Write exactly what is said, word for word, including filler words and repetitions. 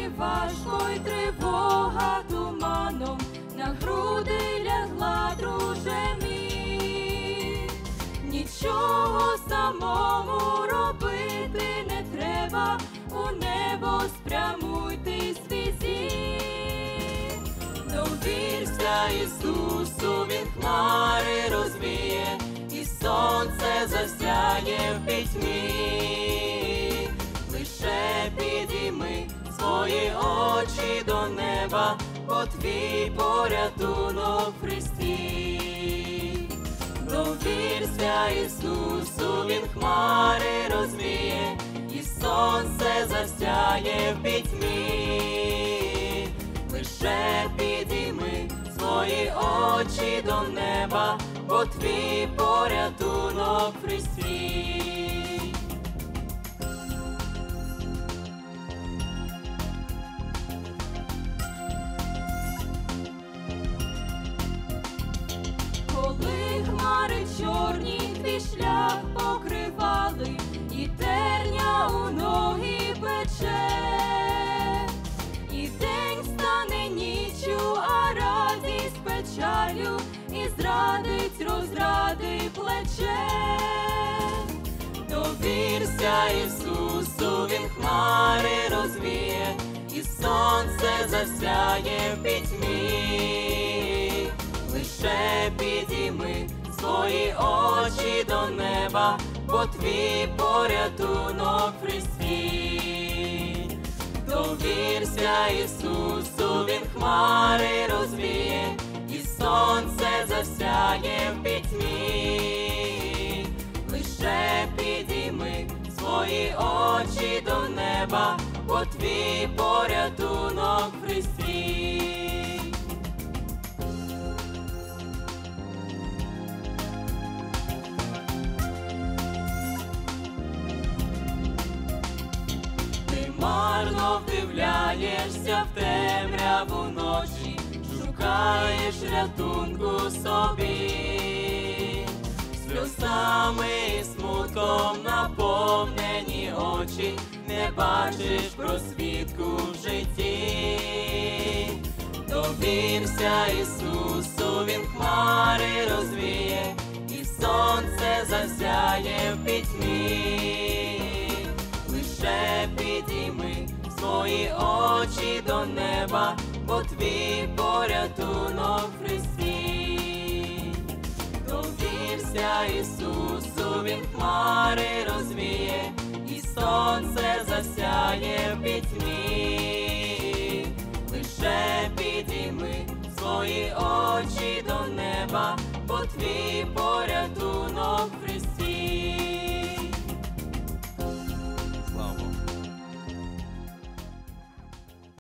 важко й тривога туманом на груди лягла, друже мій. Нічого самому робити не треба, у небо спрямуйте свій зір. Довірся Ісусу, Він хмари розвіє, і сонце засяє в пітьмі. Лише підійми свої очі до неба, бо твій порятунок в Христі. Довірся Ісусу, Він хмари розвіє, і сонце засяє в пітьмі. Лише підійми свої очі до неба, бо твій порятунок в Христі. Коли хмари чорні твій шлях покривали, і терня у ноги пече, і день стане ніччю, а радість печалю, і зрадить, розрадить плече. Довірся Ісусу, Він хмари розвіє, і сонце засяє в пітьмі. Лише підійми свої очі до неба, бо твій порятунок в Христі. Довірся Ісусу, Він хмари розвіє, і сонце засяє в пітьмі. Лише підійми свої очі до неба, бо твій порятунок в Христі. Марно вдивляєшся в темряву ночі, шукаєш рятунку собі. Сльозами і смутком наповнені очі, не бачиш просвітку в житті. Довірся Ісусу, Він хмари розвіє, і сонце засяє в пітьмі. Лише підійми свої очі до неба, бо твій порятунок в Христі. Довірся Ісусу, Він хмари розвіє, і сонце засяє в пітьмі. Лише підійми свої очі до неба, бо твій порятунок